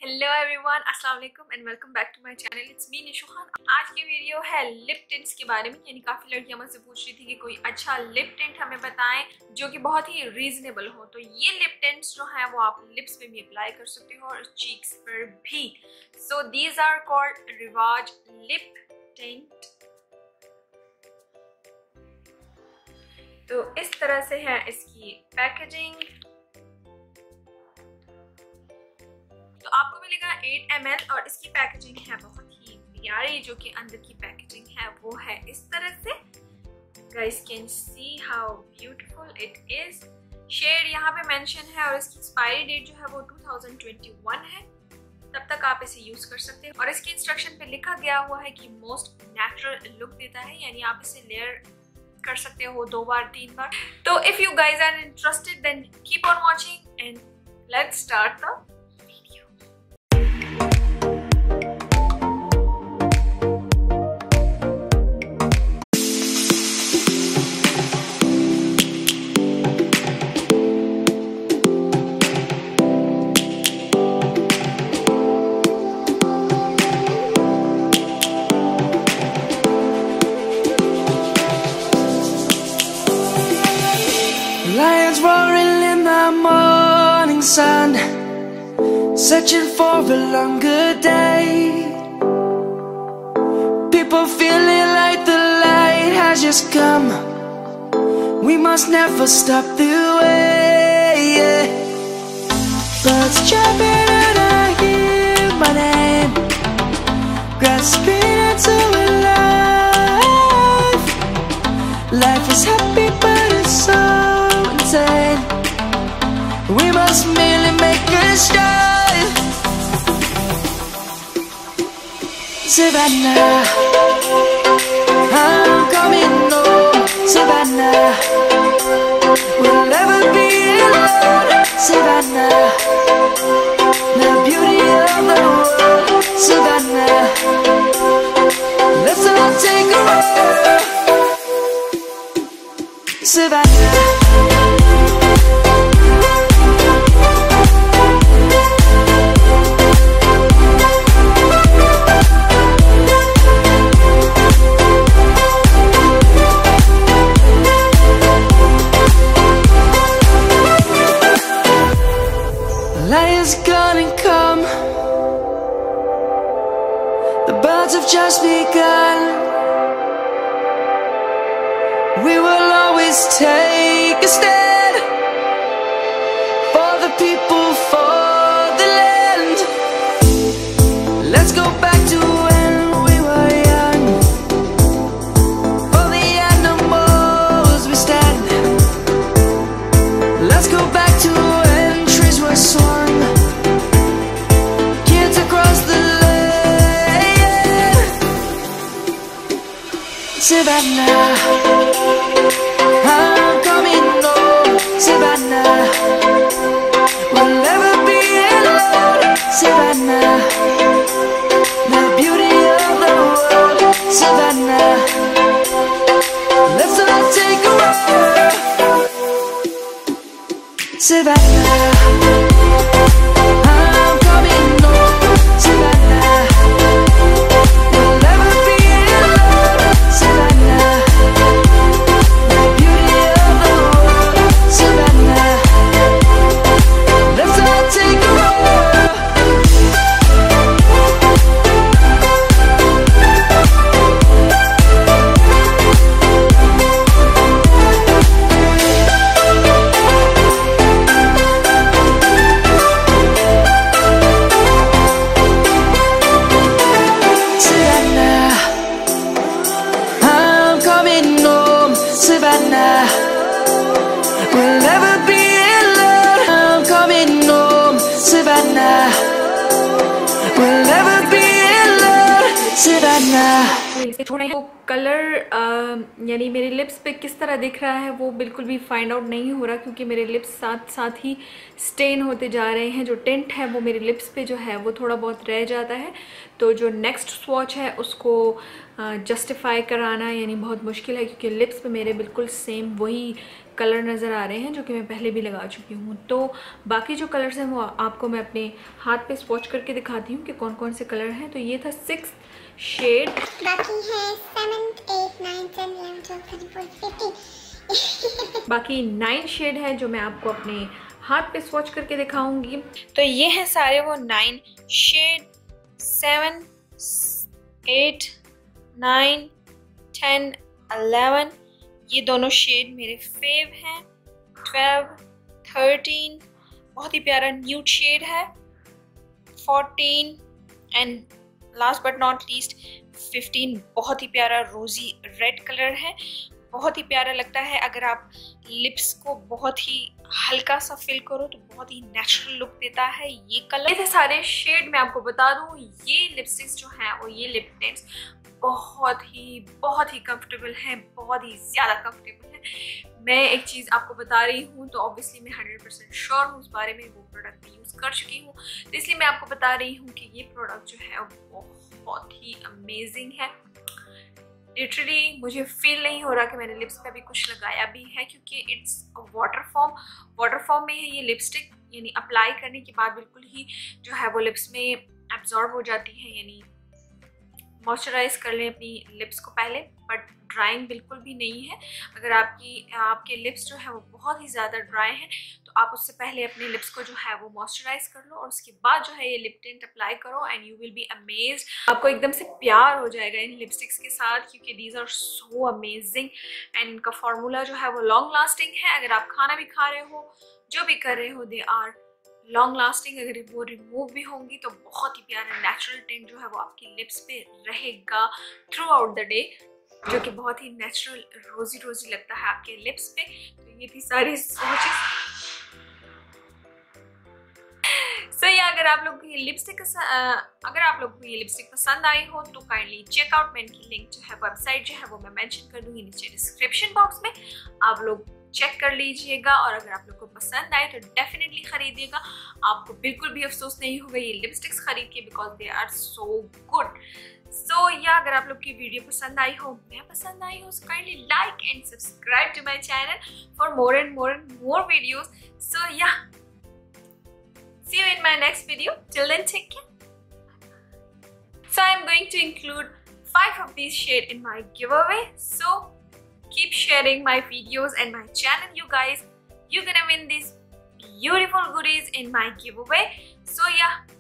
Hello everyone, अस्सलाम वालेकुम and welcome back to my channel. It's me Nishu Khan. आज की वीडियो है लिप टिंट्स के बारे में। यानी काफ़ी लड़कियां मुझसे पूछ रही थी कि कोई अच्छा लिप टिंट हमें बताएं जो कि बहुत ही रीजनेबल हो। तो ये लिप टिंट्स जो है वो आप लिप्स पे भी अप्लाई कर सकते हो और चीक्स पर भी। So these are called Riwaj lip tint. तो इस तरह से है इसकी पैकेजिंग। तो आपको मिलेगा 8 ml और इसकी पैकेजिंग है बहुत ही प्यारी। जो कि अंदर की पैकेजिंग है वो है इस तरह से। Guys can see how beautiful it is. Shade यहाँ पे मेंशन है और इसकी एक्सपायरी डेट जो है वो 2021 है। तब तक आप इसे यूज कर सकते हैं। और इसकी इंस्ट्रक्शन पे लिखा गया हुआ है कि मोस्ट नेचुरल लुक देता है। यानी आप इसे लेयर कर सकते हो 2 बार 3 बार। तो if you guys are interested then keep on watching and let's start the Lions roaring in the morning sun, searching for a longer day. People feeling like the light has just come. We must never stop the way. Birds chirping and I hear my name, grasping into a life. Life is happy but it's so insane. We must merely make a start. Savannah, I'm coming home. Savannah, we'll never be alone. Savannah, the beauty of the world. Savannah, let's all take a ride. Savannah, lion's gonna come. The birds have just begun. We will always take a stand for the people, for the land. Let's go back to when we were young. For the animals we stand. Let's go back to when trees were swung. Kids across the land. Savannah, I'm coming home. Savannah, we'll never be alone. Savannah, the beauty of the world. Savannah, let's all take a ride. Savannah, I'm coming home. Savannah, we'll never be alone. Savannah, the beauty of the world. Savannah, let's all take a ride. Savannah, I'm coming home. Savannah, we'll never be alone. I'm coming home. Savannah, we'll never be alone. Savannah. मेरे lips पे छोड़ रहे हैं। वो colour यानी मेरे lips पे किस तरह दिख रहा है वो बिल्कुल भी फाइंड आउट नहीं हो रहा, क्योंकि मेरे लिप्स साथ साथ ही स्टेन होते जा रहे हैं। जो टिंट है वो मेरे लिप्स पे जो है वो थोड़ा बहुत रह जाता है। तो जो नेक्स्ट स्वॉच है उसको जस्टिफाई कराना यानी बहुत मुश्किल है, क्योंकि लिप्स पे मेरे बिल्कुल सेम वही कलर नज़र आ रहे हैं जो कि मैं पहले भी लगा चुकी हूँ। तो बाकी जो कलर्स हैं वो आपको मैं अपने हाथ पे स्वॉच करके दिखाती हूँ कि कौन कौन से कलर हैं। तो ये था 6th शेड, बाकी है 7, 8, 9, 10, 11, 12, 13, 14, 15 बाकी 9 शेड है जो मैं आपको अपने हाथ पे स्वॉच करके दिखाऊंगी। तो ये हैं सारे वो 9 शेड, 7, 8, 9, 10, 11। ये दोनों शेड मेरे फेव हैं। 12, 13 बहुत ही प्यारा न्यूड शेड है। 14 and last but not least 15 बहुत ही प्यारा रोजी रेड कलर है। बहुत ही प्यारा लगता है। अगर आप लिप्स को बहुत ही हल्का सा फिल करो तो बहुत ही नेचुरल लुक देता है ये कलर। ये थे सारे शेड। मैं आपको बता दूं ये लिपस्टिक्स जो हैं और ये लिप टिंट्स बहुत ही कंफर्टेबल है, बहुत ही ज़्यादा कंफर्टेबल है। मैं एक चीज़ आपको बता रही हूँ तो ऑब्वियसली मैं 100% श्योर हूँ उस बारे में, वो प्रोडक्ट मैं यूज़ कर चुकी हूँ, तो इसलिए मैं आपको बता रही हूँ कि ये प्रोडक्ट जो है वो बहुत ही अमेजिंग है। लिटरली मुझे फील नहीं हो रहा कि मैंने लिप्स पे अभी कुछ लगाया भी है, क्योंकि इट्स वाटर फॉर्म में है ये लिपस्टिक, यानी अप्लाई करने के बाद बिल्कुल ही जो है वो लिप्स में एब्जॉर्ब हो जाती है। यानी मॉइस्चराइज कर लें अपनी लिप्स को पहले, बट ड्राइंग बिल्कुल भी नहीं है। अगर आपके लिप्स जो है वो बहुत ही ज़्यादा ड्राई हैं तो आप उससे पहले अपने लिप्स को जो है वो मॉइस्चराइज कर लो और उसके बाद जो है ये लिप टिंट अप्लाई करो and you will be amazed. आपको एकदम से प्यार हो जाएगा इन लिपस्टिक्स के साथ, क्योंकि these are so amazing and इनका फार्मूला जो है वो लॉन्ग लास्टिंग है। अगर आप खाना भी खा रहे हो, जो भी कर रहे हो, दे आर लॉन्ग लास्टिंग। अगर वो रिमूव भी होंगी तो बहुत ही प्यारा नेचुरल टिंट जो है वो आपकी लिप्स पे रहेगा थ्रू आउट द डे, जो कि बहुत ही नेचुरल रोजी लगता है आपके लिप्स पे। तो ये थी सारी सोचेस। अगर आप लोग को ये लिपस्टिक पसंद आई हो तो काइंडली चेकआउट। मैं इनकी लिंक जो है वेबसाइट जो है वो मैं मेंशन कर दूंगी नीचे डिस्क्रिप्शन बॉक्स में, आप लोग चेक कर लीजिएगा। और अगर आप लोग को पसंद आए तो डेफिनेटली खरीदिएगा, आपको बिल्कुल भी अफसोस नहीं होगा ये लिपस्टिक्स खरीद के, because they are so good. So yeah अगर आप लोग की वीडियो पसंद आई हो, मैं पसंद आई हो, so kindly like and subscribe to my channel for more and more videos. So yeah see you in my next video. Till then, take care. So I'm going to include 5 of these shades in my giveaway. So keep sharing my videos and my channel, you guys. You're gonna win these beautiful goodies in my giveaway. So yeah,